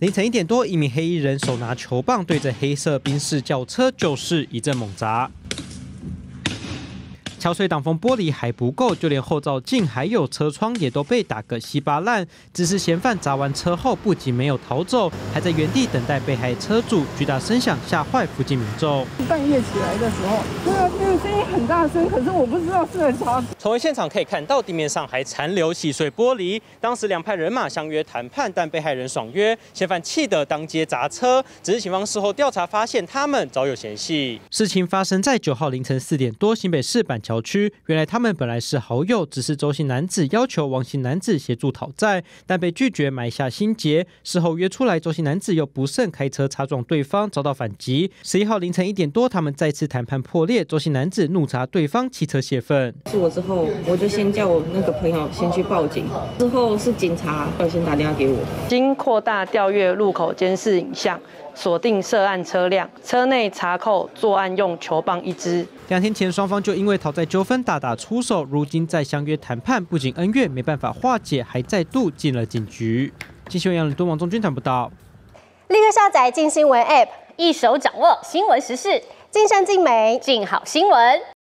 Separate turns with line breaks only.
凌晨1点多，一名黑衣人手拿球棒对着黑色宾士轿车就是一阵猛砸。 敲碎挡风玻璃还不够，就连后照镜还有车窗也都被打个稀巴烂。只是嫌犯砸完车后，不仅没有逃走，还在原地等待被害车主。巨大声响吓坏附近民众。
半夜起来的时候，对啊，那个声音很大声，可是我不知道是啥。
从现场可以看到，地面上还残留细碎玻璃。当时两派人马相约谈判，但被害人爽约，嫌犯气得当街砸车。只是警方事后调查发现，他们早有嫌隙。事情发生在9号凌晨4点多，新北市板桥区。原来他们本来是好友，只是周姓男子要求王姓男子协助讨债，但被拒绝，埋下心结。事后约出来，周姓男子又不慎开车擦撞对方，遭到反击。11号凌晨1点多，他们再次谈判破裂，周姓男子怒砸对方，骑车泄愤。
是我之后，我就先叫我那个朋友先去报警，之后是警察要先打电话给我。
经扩大调阅路口监视影像。 锁定涉案车辆，车内查扣作案用球棒1支。
2天前，双方就因为讨债纠纷大打出手，如今再相约谈判，不仅恩怨没办法化解，还再度进了警局。金新闻杨伦敦王中军谈不到。
立刻下载镜新闻 App， 一手掌握新闻时事，尽善尽美，尽好新闻。